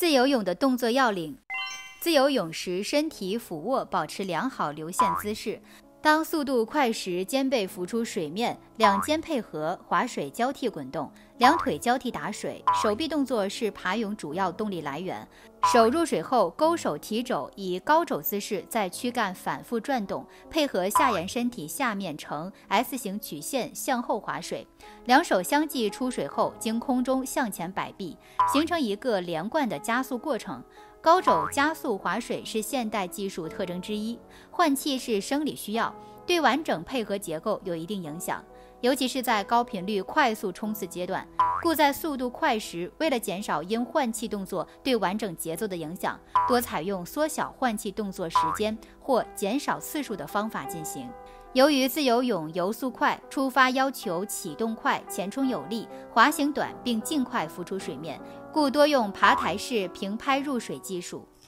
自由泳的动作要领：自由泳时，身体俯卧，保持良好流线姿势。当速度快时，肩背浮出水面，两肩配合，划水交替滚动，两腿交替打水。手臂动作是爬泳主要动力来源。手入水后，勾手提肘，以高肘姿势在躯干反复转动，配合下沿身体下面呈 S 型曲线向后划水。两手相继出水后，经空中向前摆臂，形成一个连贯的加速过程。高肘加速划水是现代技术特征之一，换气是生理需要，对完整配合结构有一定影响，尤其是在高频率快速冲刺阶段。故在速度快时，为了减少因换气动作对完整节奏的影响，多采用缩小换气动作时间或减少次数的方法进行。由于自由泳游速快，出发要求启动快、前冲有力、滑行短，并尽快浮出水面，故多用爬台式平拍入水技术。